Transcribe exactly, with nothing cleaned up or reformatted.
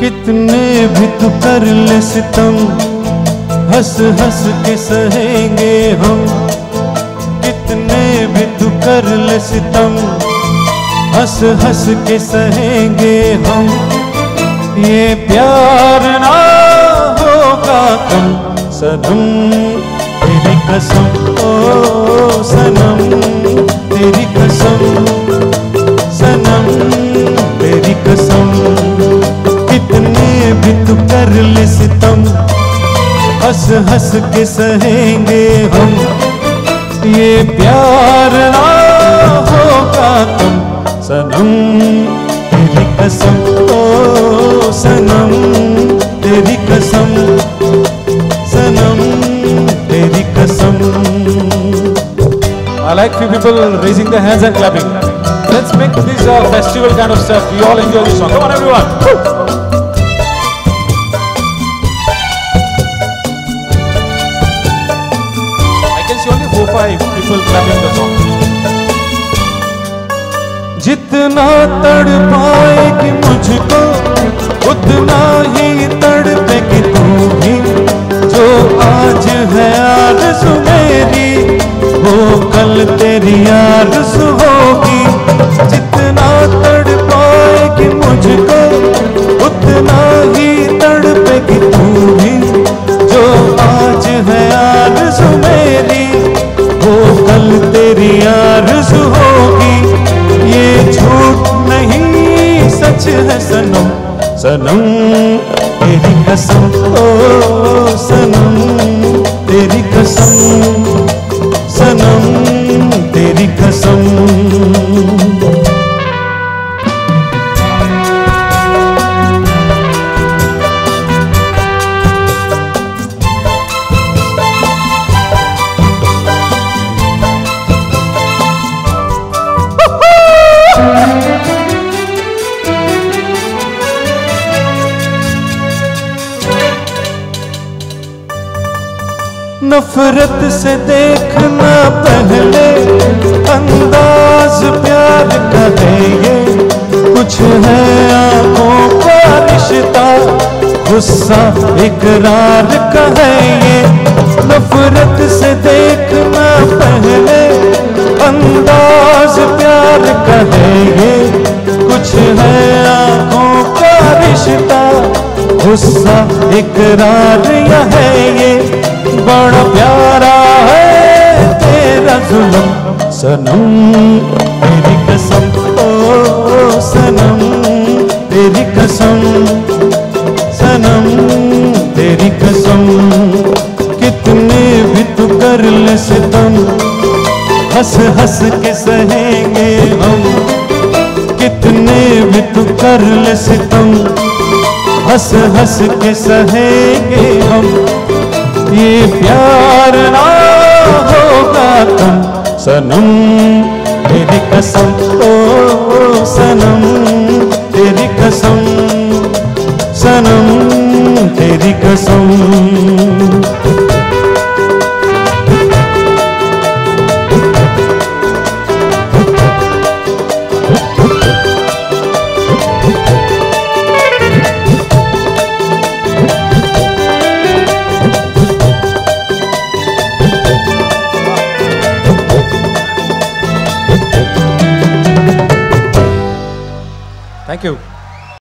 कितने भी तू कर ले सितम, हंस हंस के सहेंगे हम। कितने भी तू कर ले सितम, हंस हंस के सहेंगे हम। ये प्यार ना होगा कम सनम, तेरी कसम ओ सनम, तेरी कसम सनम, तेरी कसम। कितने भी तू कर ले सितम, हंस हंस के सहेंगे हम। ये प्यार ना होगा कम सनम, तेरी कसम ओ सनम, तेरी कसम सनम, तेरी कसम। I like few people raising their hands and clapping. Let's make this a festival kind of stuff. We all enjoy this song. Come on, everyone. I can see only four, five people clapping the song. जितना तड़पाएगी मुझको, उतना ही तड़पेगी तू भी। जो आज है आरज़ू मेरी, वो कल तेरी आरज़ू होगी। जितना तड़पाएगी मुझको, उतना ही तड़पेगी तू भी। जो आज है आरज़ू मेरी, वो कल तेरी आरज़ू होगी। ये झूठ नहीं सच है सनम, सनम तेरी कसम ओ सनम, तेरी कसम सनम, तेरी कसम। नफरत से देखना पहले, अंदाज प्यार का है ये। कुछ है आंखों का रिश्ता, गुस्सा इकरार का है ये। नफरत से देखना पहले, अंदाज प्यार का है ये। कुछ है आंखों का रिश्ता, गुस्सा इकरार या है ये। बड़ा प्यारा है तेरा जुल्म सनम, तेरी कसम ओ सनम, तेरी कसम सनम, तेरी कसम। कितने भी तू कर ले सितम, हंस हंस के सहेंगे हम। कितने भी तू कर ले सितम, हंस हंस के सहेंगे हम। ये प्यार ना होगा कम सनम, तेरी कसम ओ सनम, तेरी कसम सनम, तेरी कसम। Thank you.